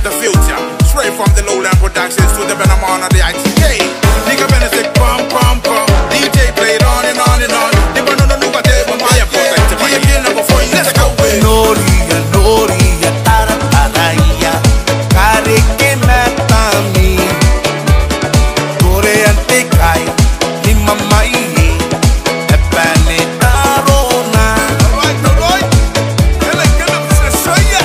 the future. Straight from the lowland productions to the Benamana, the ITK. Nigga Benedict, pum pum pum. DJ played on and on and on. The banana nuka de mamaya protect. DJ number 4, let's go with Noria, Noria, Tara Taraya, Kare ke matami, Kore ante kai, ni mamai, epane tarona. Alright. Get up, Saya.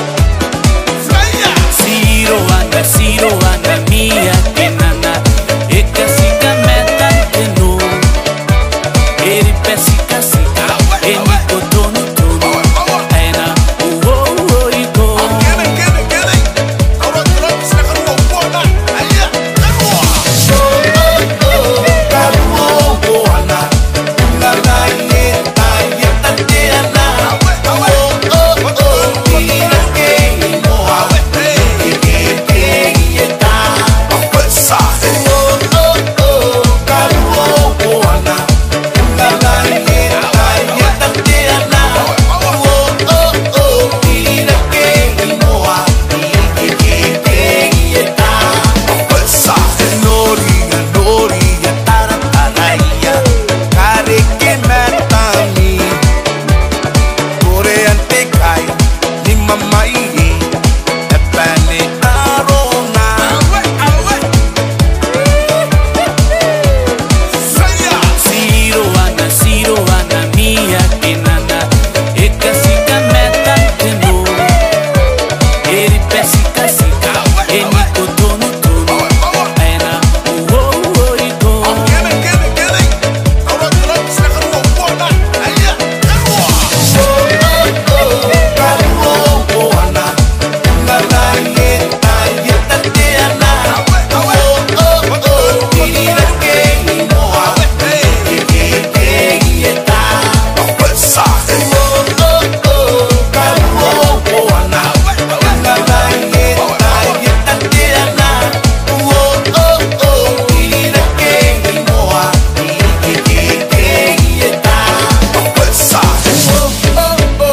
Zero anda mia kenana, eka sika metan keno, eri pesika sika, eni kotono tono, ena uwo iko.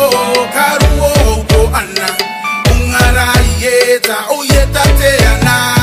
Oh, yeta te ana.